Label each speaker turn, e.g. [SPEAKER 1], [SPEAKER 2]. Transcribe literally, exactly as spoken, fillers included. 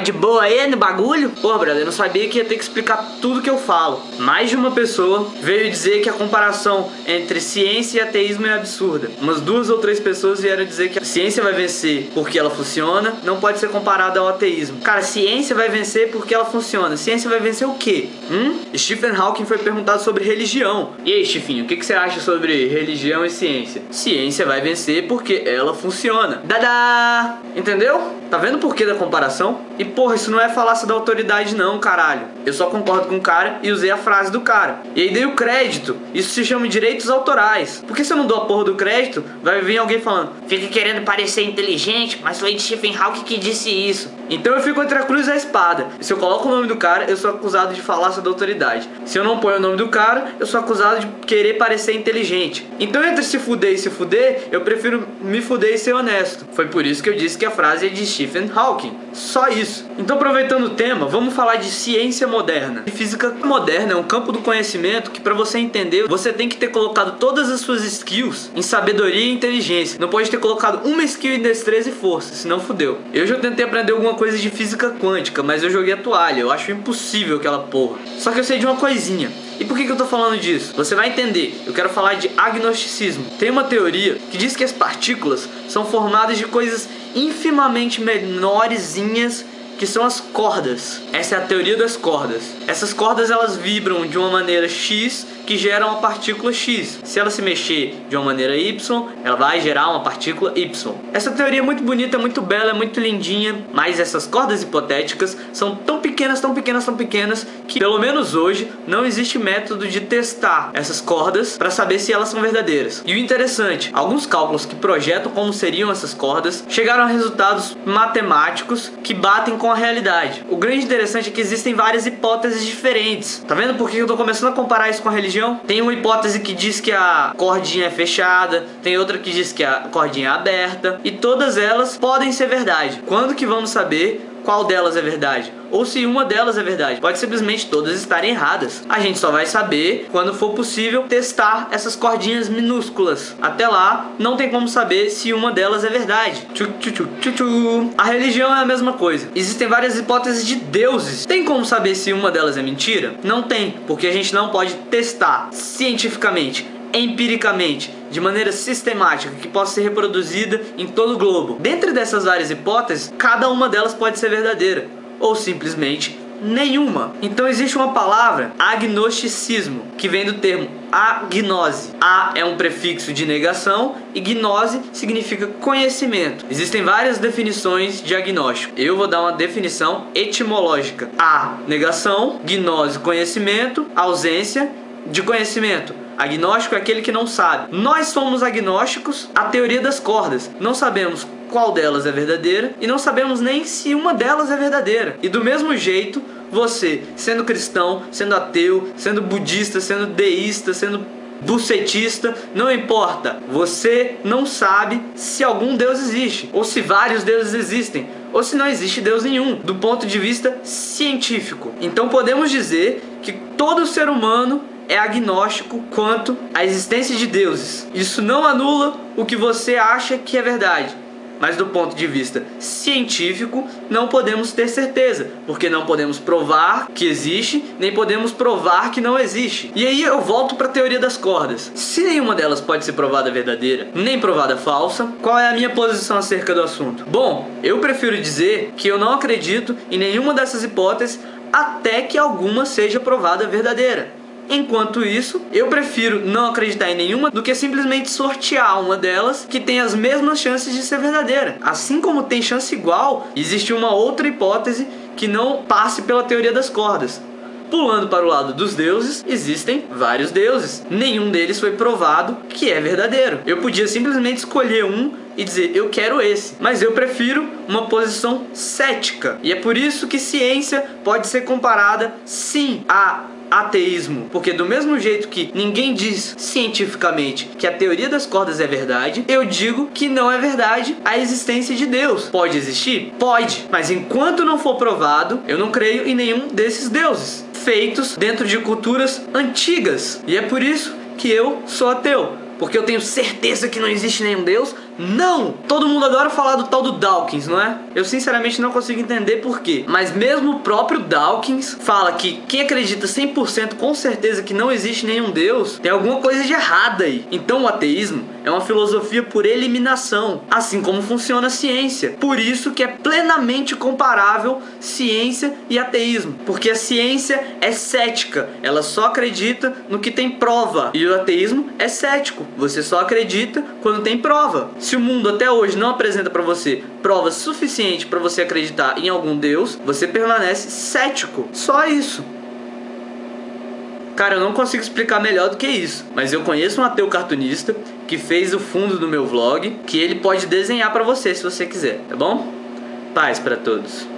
[SPEAKER 1] de boa aí no bagulho? Pô, brother, eu não sabia que ia ter que explicar tudo que eu falo. Mais de uma pessoa veio dizer que a comparação entre ciência e ateísmo é absurda. Umas duas ou três pessoas vieram dizer que a ciência vai vencer porque ela funciona, não pode ser comparada ao ateísmo. Cara, ciência vai vencer porque ela funciona. Ciência vai vencer o quê? Hum? Stephen Hawking foi perguntado sobre religião. E aí, Chifinho, o que, que você acha sobre religião e ciência? Ciência vai vencer porque ela funciona. Dadá! Entendeu? Tá vendo o porquê da comparação? E porra, isso não é falácia da autoridade não, caralho. Eu só concordo com o cara e usei a frase do cara. E aí dei o crédito. Isso se chama direitos autorais. Porque se eu não dou a porra do crédito, vai vir alguém falando: fica querendo parecer inteligente, mas foi Stephen Hawking que disse isso. Então eu fico entre a cruz e a espada. E se eu coloco o nome do cara, eu sou acusado de falácia da autoridade. Se eu não ponho o nome do cara, eu sou acusado de querer parecer inteligente. Então entre se fuder e se fuder, eu prefiro me fuder e ser honesto. Foi por isso que eu disse que a frase é de Stephen Hawking. Só isso. Então, aproveitando o tema, vamos falar de ciência moderna. E física moderna é um campo do conhecimento que, para você entender, você tem que ter colocado todas as suas skills em sabedoria e inteligência. Não pode ter colocado uma skill em destreza e força, senão fudeu. Eu já tentei aprender alguma coisa de física quântica, mas eu joguei a toalha. Eu acho impossível aquela porra. Só que eu sei de uma coisinha. E por que que eu tô falando disso? Você vai entender. Eu quero falar de agnosticismo. Tem uma teoria que diz que as partículas são formadas de coisas infimamente menorzinhas, que são as cordas. Essa é a teoria das cordas. Essas cordas, elas vibram de uma maneira X, que gera uma partícula X. Se ela se mexer de uma maneira Y, ela vai gerar uma partícula Y. Essa teoria é muito bonita, é muito bela, é muito lindinha, mas essas cordas hipotéticas são tão pequenas, tão pequenas, tão pequenas, que pelo menos hoje não existe método de testar essas cordas para saber se elas são verdadeiras. E o interessante, alguns cálculos que projetam como seriam essas cordas chegaram a resultados matemáticos que batem com a realidade. O grande interessante é que existem várias hipóteses diferentes. Tá vendo por que eu tô começando a comparar isso com a religião? Tem uma hipótese que diz que a cordinha é fechada, tem outra que diz que a cordinha é aberta, e todas elas podem ser verdade. Quando que vamos saber qual delas é verdade? Ou se uma delas é verdade? Pode simplesmente todas estarem erradas. A gente só vai saber quando for possível testar essas cordinhas minúsculas. Até lá, não tem como saber se uma delas é verdade. Tchu, tchu, tchu, tchu, tchu. A religião é a mesma coisa. Existem várias hipóteses de deuses. Tem como saber se uma delas é mentira? Não tem, porque a gente não pode testar cientificamente, empiricamente, de maneira sistemática, que possa ser reproduzida em todo o globo. Dentre dessas várias hipóteses, cada uma delas pode ser verdadeira, ou simplesmente nenhuma. Então existe uma palavra, agnosticismo, que vem do termo agnose. A é um prefixo de negação e gnose significa conhecimento. Existem várias definições de agnóstico. Eu vou dar uma definição etimológica. A, negação; gnose, conhecimento; ausência de conhecimento. Agnóstico é aquele que não sabe. Nós somos agnósticos à teoria das cordas. Não sabemos qual delas é verdadeira e não sabemos nem se uma delas é verdadeira. E do mesmo jeito, você, sendo cristão, sendo ateu, sendo budista, sendo deísta, sendo bucetista, não importa. Você não sabe se algum Deus existe, ou se vários deuses existem, ou se não existe Deus nenhum, do ponto de vista científico. Então podemos dizer que todo ser humano é agnóstico quanto à existência de deuses. Isso não anula o que você acha que é verdade, mas do ponto de vista científico não podemos ter certeza, porque não podemos provar que existe, nem podemos provar que não existe. E aí eu volto para a teoria das cordas. Se nenhuma delas pode ser provada verdadeira, nem provada falsa, qual é a minha posição acerca do assunto? Bom, eu prefiro dizer que eu não acredito em nenhuma dessas hipóteses até que alguma seja provada verdadeira. Enquanto isso, eu prefiro não acreditar em nenhuma do que simplesmente sortear uma delas que tem as mesmas chances de ser verdadeira. Assim como tem chance igual, existe uma outra hipótese que não passe pela teoria das cordas. Pulando para o lado dos deuses, existem vários deuses. Nenhum deles foi provado que é verdadeiro. Eu podia simplesmente escolher um e dizer, eu quero esse. Mas eu prefiro uma posição cética. E é por isso que ciência pode ser comparada, sim, a ateísmo, porque do mesmo jeito que ninguém diz cientificamente que a teoria das cordas é verdade, eu digo que não é verdade a existência de Deus. Pode existir? Pode, mas enquanto não for provado, eu não creio em nenhum desses deuses feitos dentro de culturas antigas. E é por isso que eu sou ateu, porque eu tenho certeza que não existe nenhum Deus, Não! Todo mundo adora falar do tal do Dawkins, não é? Eu sinceramente não consigo entender por quê. Mas mesmo o próprio Dawkins fala que quem acredita cem por cento com certeza que não existe nenhum Deus, tem alguma coisa de errada aí. Então o ateísmo é uma filosofia por eliminação, assim como funciona a ciência. Por isso que é plenamente comparável ciência e ateísmo. Porque a ciência é cética, ela só acredita no que tem prova. E o ateísmo é cético, você só acredita quando tem prova. Se o mundo até hoje não apresenta para você prova suficiente para você acreditar em algum Deus, você permanece cético. Só isso. Cara, eu não consigo explicar melhor do que isso, mas eu conheço um ateu cartunista que fez o fundo do meu vlog, que ele pode desenhar pra você se você quiser, tá bom? Paz pra todos.